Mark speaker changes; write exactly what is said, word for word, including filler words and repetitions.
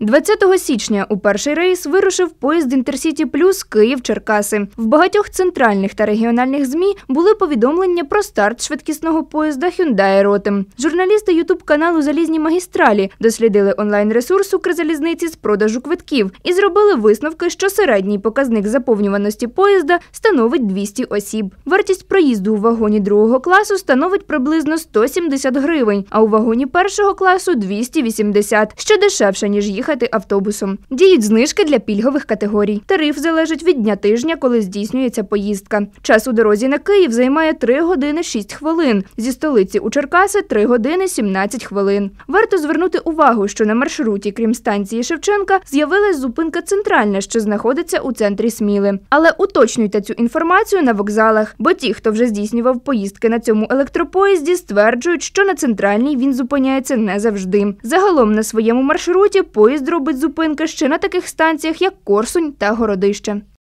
Speaker 1: двадцятого січня у перший рейс вирушив поїзд «Інтерсіті Плюс» Київ-Черкаси. В багатьох центральних та регіональних ЗМІ були повідомлення про старт швидкісного поїзда «Хюндай Ротем». Журналісти ютуб-каналу «Залізні магістралі» дослідили онлайн-ресурс Укрзалізниці з продажу квитків і зробили висновки, що середній показник заповнюваності поїзда становить двісті осіб. Вартість проїзду у вагоні другого класу становить приблизно сто сімдесят гривень, а у вагоні першого класу – двісті вісімдесят, що дешевше, ніж їхати автобусом. Діють знижки для пільгових категорій. Тариф залежить від дня тижня, коли здійснюється поїздка. Час у дорозі на Київ займає три години шість хвилин. Зі столиці у Черкаси – три години сімнадцять хвилин. Варто звернути увагу, що на маршруті, крім станції Шевченка, з'явилась зупинка «Центральна», що знаходиться у центрі Сміли. Але уточнюйте цю інформацію на вокзалах, бо ті, хто вже здійснював поїздки на цьому електропоїзді, стверджують, що на Центральній він зупиняється не завжди. Загалом на своєму маршруті поїзд робить зупинки ще на таких станціях, як Корсунь та Городище.